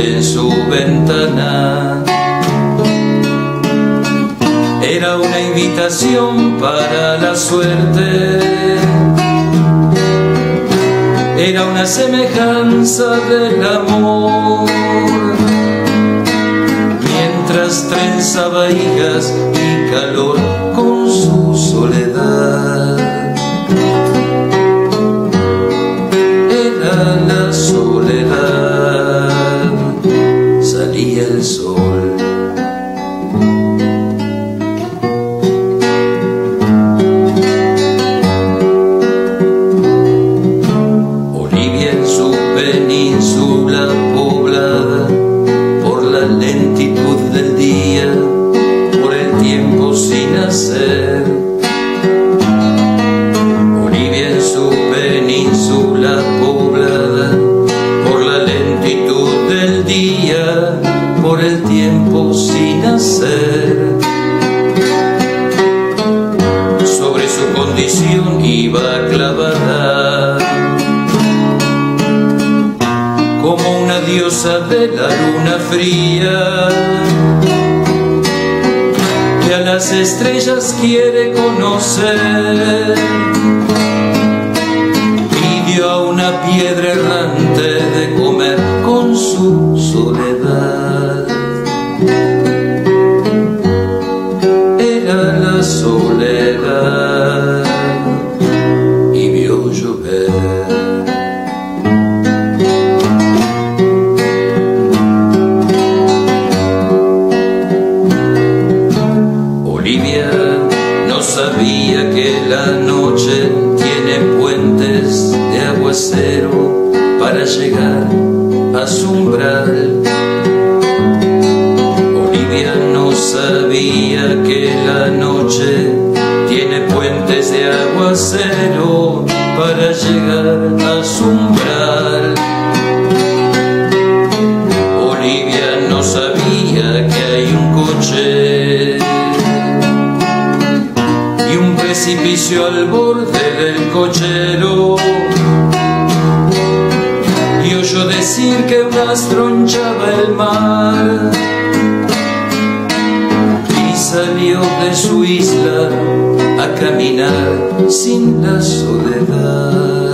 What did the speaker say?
en su ventana. Era una invitación para la suerte, era una semejanza del amor, mientras trenzaba higas y calor con su soledad. Era la soledad, salía el sol. Olivia en su península poblada por la lentitud del día, por el tiempo sin hacer. Olivia en su península poblada por la lentitud del día, por el tiempo sin hacer. Sobre su condición iba clavada como una diosa de la luna fría, que a las estrellas quiere conocer. Pidió a una piedra errante de comer con su soledad. Era la soledad y vio llover. Olivia no sabía que la noche tiene puentes de aguacero para llegar a su umbral. Olivia no sabía que la noche tiene puentes de aguacero para llegar a su umbral. Olivia no sabía que hay un coche y un precipicio al borde del cochero, y oyó decir que un astro tronchaba el mar, y salió de su isla a caminar sin la soledad.